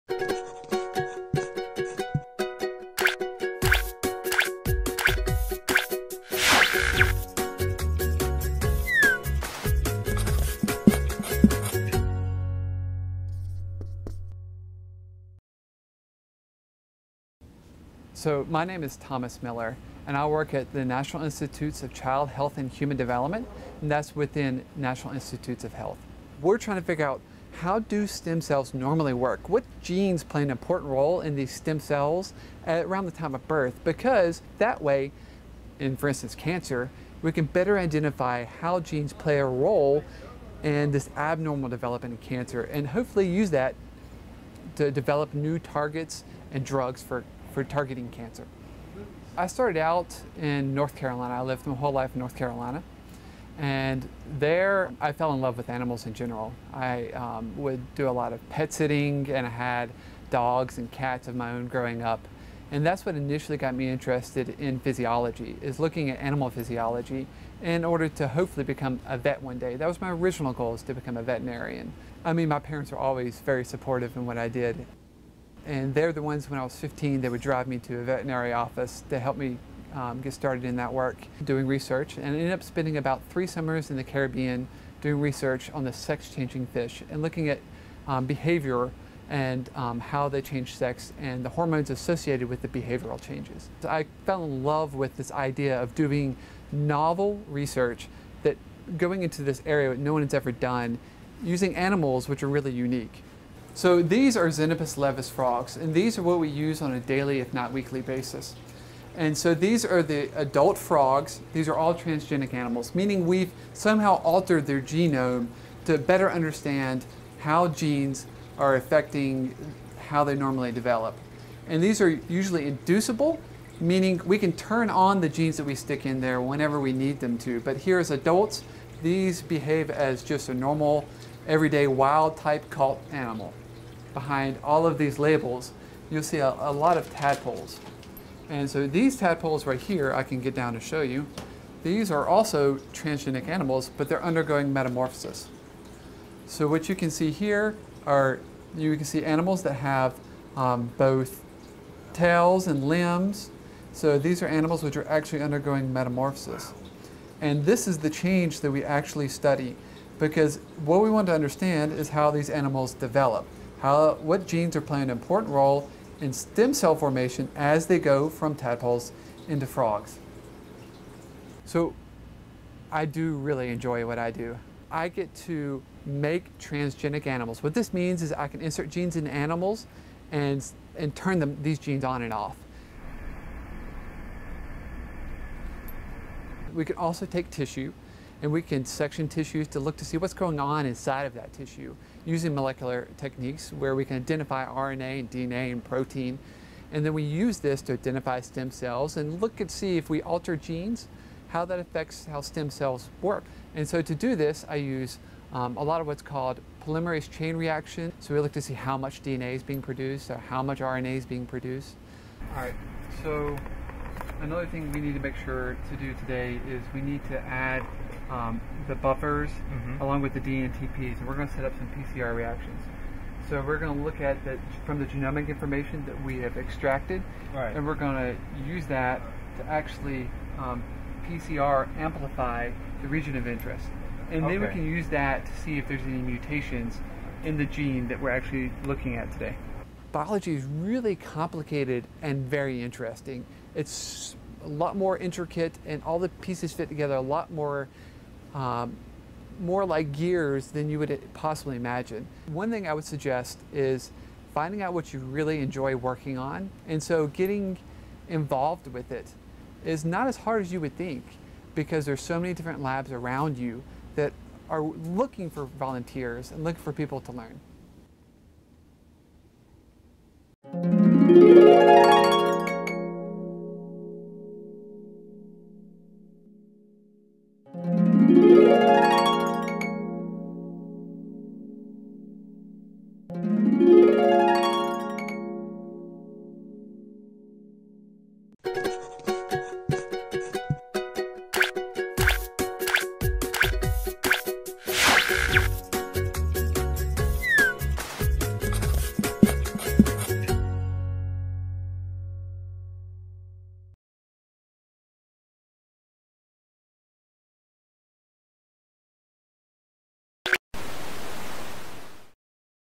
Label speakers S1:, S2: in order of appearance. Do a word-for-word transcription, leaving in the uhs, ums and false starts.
S1: So my name is Thomas Miller, and I work at the National Institutes of Child Health and Human Development, and that's within National Institutes of Health. We're trying to figure out, how do stem cells normally work? What genes play an important role in these stem cells at around the time of birth? Because that way, in for instance cancer, we can better identify how genes play a role in this abnormal development in cancer, and hopefully use that to develop new targets and drugs for for targeting cancer. I started out in North Carolina. I lived my whole life in North Carolina. And there I fell in love with animals in general. I um, would do a lot of pet sitting, and I had dogs and cats of my own growing up. And that's what initially got me interested in physiology, is looking at animal physiology in order to hopefully become a vet one day. That was my original goal, is to become a veterinarian. I mean, my parents were always very supportive in what I did. And they're the ones, when I was fifteen, they would drive me to a veterinary office to help me um, get started in that work, doing research. And I ended up spending about three summers in the Caribbean doing research on the sex-changing fish and looking at um, behavior and um, how they change sex and the hormones associated with the behavioral changes. So I fell in love with this idea of doing novel research, that going into this area that no one has ever done, using animals which are really unique. So these are Xenopus levis frogs, and these are what we use on a daily, if not weekly basis. And so these are the adult frogs. These are all transgenic animals, meaning we've somehow altered their genome to better understand how genes are affecting how they normally develop. And these are usually inducible, meaning we can turn on the genes that we stick in there whenever we need them to. But here as adults, these behave as just a normal, everyday wild type cult animal. Behind all of these labels, you'll see a, a lot of tadpoles. And so these tadpoles right here, I can get down to show you, these are also transgenic animals, but they're undergoing metamorphosis. So what you can see here are, you can see animals that have um, both tails and limbs. So these are animals which are actually undergoing metamorphosis. And this is the change that we actually study, because what we want to understand is how these animals develop. How, what genes are playing an important role in stem cell formation as they go from tadpoles into frogs. So I do really enjoy what I do. I get to make transgenic animals. What this means is I can insert genes in animals and, and turn them, these genes on and off. We can also take tissue, and we can section tissues to look to see what's going on inside of that tissue using molecular techniques where we can identify R N A and D N A and protein. And then we use this to identify stem cells and look and see if we alter genes, how that affects how stem cells work. And so to do this, I use um, a lot of what's called polymerase chain reaction. So we look to see how much D N A is being produced or how much R N A is being produced. All right, so another thing we need to make sure to do today is we need to add Um, the buffers mm-hmm. along with the D N T Ps, and we're going to set up some P C R reactions. So we're going to look at the, from the genomic information that we have extracted, right. and we're going to use that to actually um, P C R amplify the region of interest. And okay. then we can use that to see if there's any mutations in the gene that we're actually looking at today. Biology is really complicated and very interesting. It's a lot more intricate, and all the pieces fit together a lot more Um, more like gears than you would possibly imagine. One thing I would suggest is finding out what you really enjoy working on, and so getting involved with it is not as hard as you would think, because there's so many different labs around you that are looking for volunteers and looking for people to learn.